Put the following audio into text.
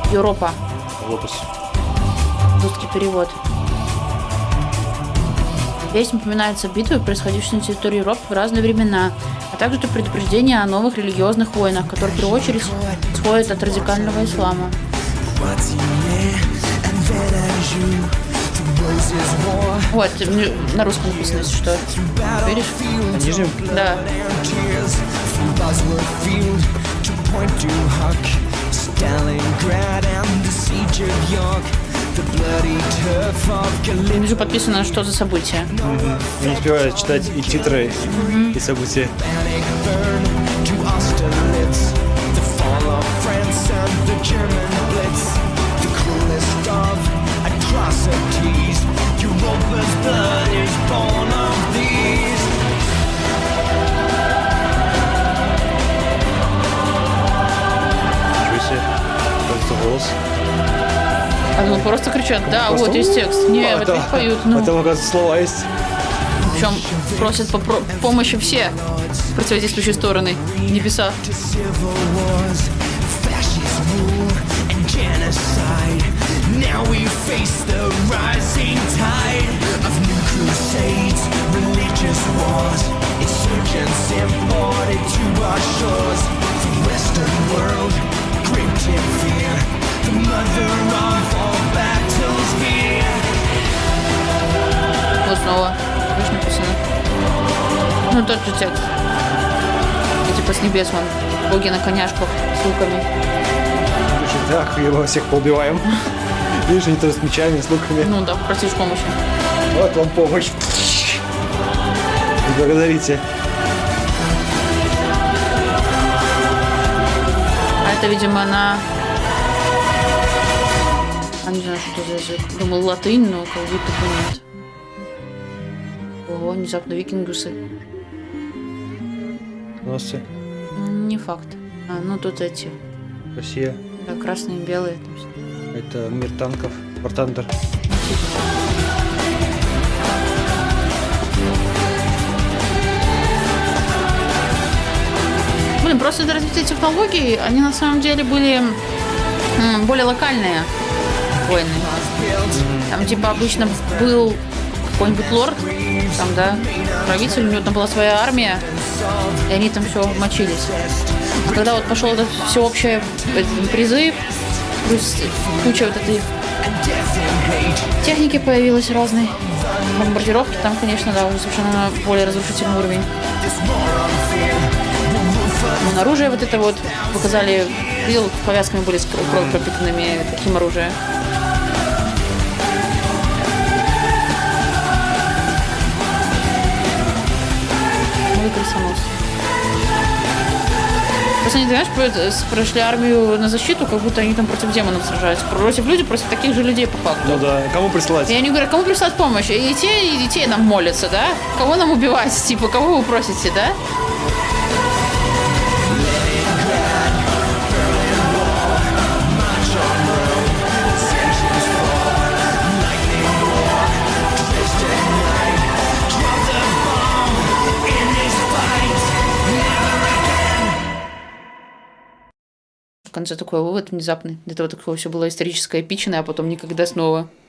Европа. Лотос. Русский перевод. Здесь упоминаются битвы, происходившие на территории Европы в разные времена, а также предупреждение о новых религиозных войнах, которые в первую очередь исходят от радикального ислама. Вот, на русском написано, если что. Видишь? На нижнем? Да. Внизу подписано, что за события. Я не успеваю читать и титры, и события. Ничего себе. Кажется, голос. А ну просто кричат, да, просто... вот есть текст. Не, вот их поют. Ну. Там, оказывается, слова есть. Причем просят помощи все противодействующие стороны. Небеса. Now we face the rising tide of new crusades, religious wars, insurgents imported to our shores. The Western world, gripped in fear, the mother of all battles here. Вот снова, видишь, написано. Ну, тот же текст. И типа с небес вон, боги на коняшках с луками. Да, его всех поубиваем. Видишь, они тоже с мечами, с луками. Ну да, просишь помощи. Вот вам помощь. Благодарите. А это, видимо, не знаю, что это за язык. Думал латынь, но как будто бы нет. Ого, внезапно викингусы. Носцы. Не факт. Ну тут эти. Россия. Да, красные и белые. Это мир танков. Портандер. Блин, просто это развитие технологий, они на самом деле были более локальные войны. Там типа обычно был какой-нибудь лорд, там, да, правитель, у него там была своя армия, и они там все мочились. А когда вот пошел этот всеобщий призыв, плюс куча вот этой техники появилась разной, бомбардировки, там, конечно, да, уже совершенно более разрушительный уровень. Но оружие вот это вот показали, видел, повязками были с кровью пропитанными, таким оружием. Ну, крысонос. Просто они, знаешь, прошли армию на защиту, как будто они там против демонов сражаются. Против людей, против таких же людей по факту. Ну да, кому прислать? И они говорят, кому прислать помощь? И те нам молятся, да? Кого нам убивать? Типа, кого вы просите, да? В конце такой вывод внезапный. До этого такое все было историческое, эпичное, а потом никогда снова.